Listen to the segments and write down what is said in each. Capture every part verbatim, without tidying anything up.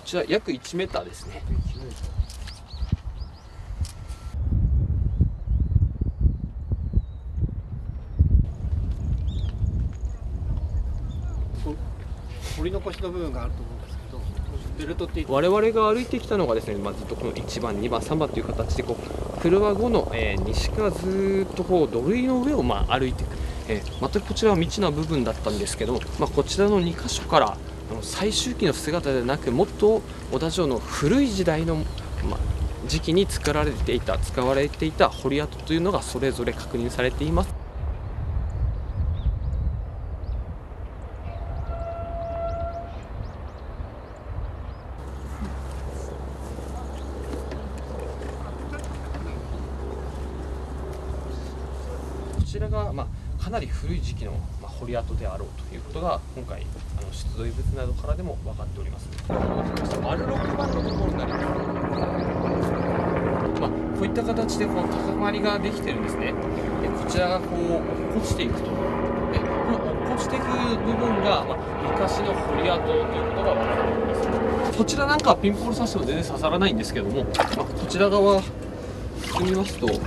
ちら約いちメーターですね。 掘り残しの部分があると思うんですけど、ベルトって我々が歩いてきたのがですね、まあ、ずっとこのいちばんにばんさんばんという形でこうフロアごの、えー、西からずっとこう土塁の上をまあ歩いていく、えー、全くこちらは未知な部分だったんですけど、まあ、こちらのに箇所からあの最終期の姿ではなく、もっと小田城の古い時代の、まあ、時期に作られていた使われていた堀跡というのがそれぞれ確認されています。こちらが、まあ、かなり古い時期の、まあ、堀跡であろうということが今回あの出土遺物などからでも分かっております。丸ろくばんのところになります。まあ、こういった形でこの高まりができてるんですね。でこちらがこう落っこちていくと、でこの落っこちていく部分が、まあ、昔の堀跡ということが分かるんです。こちらなんかはピンポール刺しても全然刺さらないんですけども、まあ、こちら側進みますと、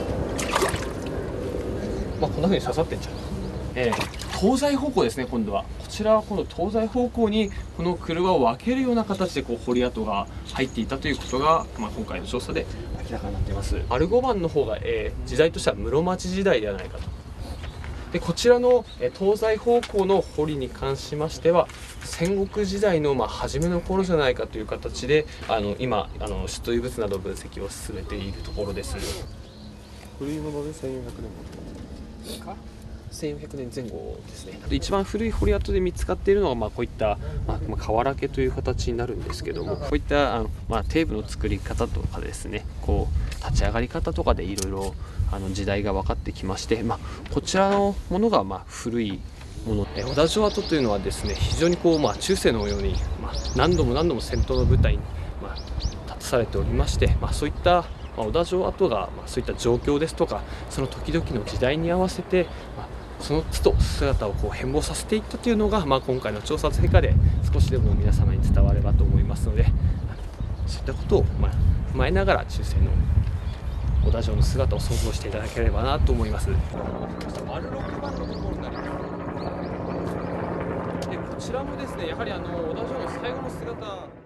まあ、こんな風に刺さってんじゃん、えー、東西方向ですね。今度はこちらはこの東西方向にこの車を分けるような形でこう堀跡が入っていたということが、まあ、今回の調査で明らかになっています。丸ごばんの方が、えー、時代としては室町時代ではないかと。でこちらの、えー、東西方向の堀に関しましては戦国時代の、まあ、初めの頃じゃないかという形であの今あの出土遺物など分析を進めているところです。 古いものでせんよんひゃくねんかせんよんひゃくねんぜん後ですね。一番古い堀跡で見つかっているのは、まあ、こういった、まあ、瓦家という形になるんですけども、こういったあの、まあ、テープの作り方とかですね、こう立ち上がり方とかでいろいろあの時代が分かってきまして、まあ、こちらのものがまあ古いもので、小田城跡というのはですね、非常にこう、まあ、中世のように、まあ、何度も何度も戦闘の舞台に、まあ、立たされておりまして、まあ、そういったまあ、小田城跡が、まあ、そういった状況ですとかその時々の時代に合わせて、まあ、その都度姿をこう変貌させていったというのが、まあ、今回の調査成果で少しでも皆様に伝わればと思いますので、そういったことを、まあ、踏まえながら中世の小田城の姿を想像していただければなと思います。丸ろくばんのところになります。でこちらもですね、やはりあの小田城の最後の姿